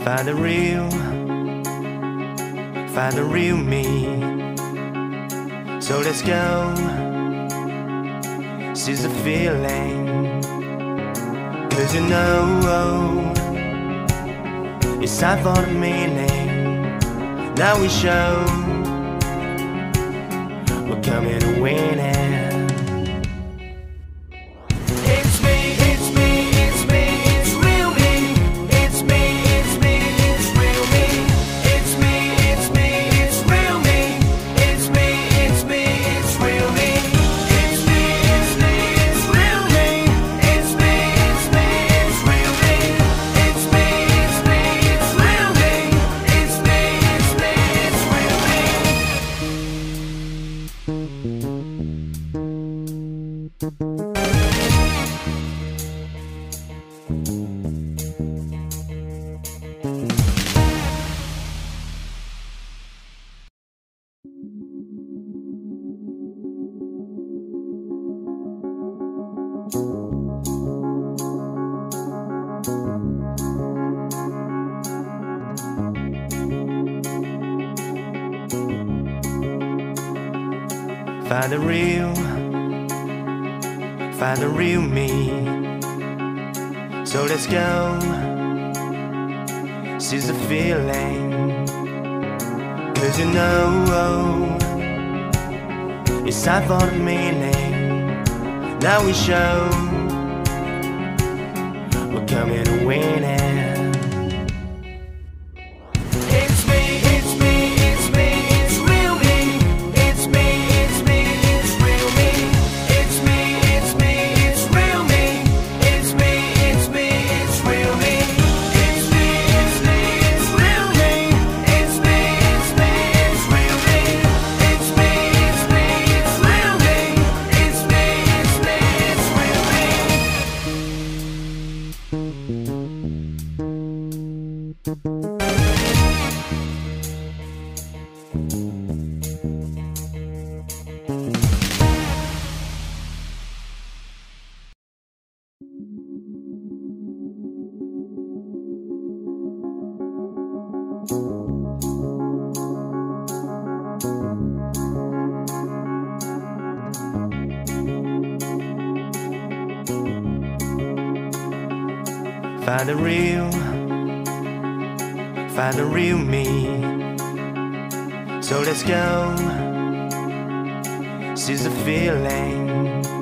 Find the real me. So let's go, seize the feeling. 'Cause you know it's time for the meaning. Now we show we're coming to win it. Find the real me. So let's go, seize the feeling. 'Cause you know it's time for the meaning. Now we show we're coming to win it. Find the real me. So let's go, seize the feeling.